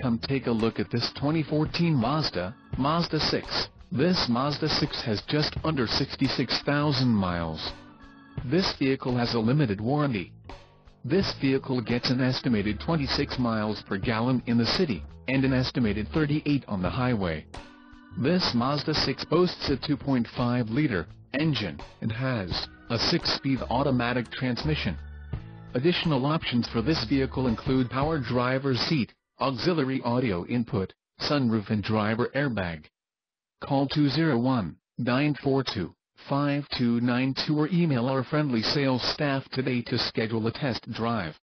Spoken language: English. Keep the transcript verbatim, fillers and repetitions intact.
come take a look at this twenty fourteen Mazda, Mazda six. This Mazda six has just under sixty-six thousand miles. This vehicle has a limited warranty. This vehicle gets an estimated twenty-six miles per gallon in the city, and an estimated thirty-eight on the highway. This Mazda six boasts a two point five liter engine, and has a six-speed automatic transmission. Additional options for this vehicle include power driver's seat, auxiliary audio input, sunroof and driver airbag. Call two oh one, nine four two, five two nine two or email our friendly sales staff today to schedule a test drive.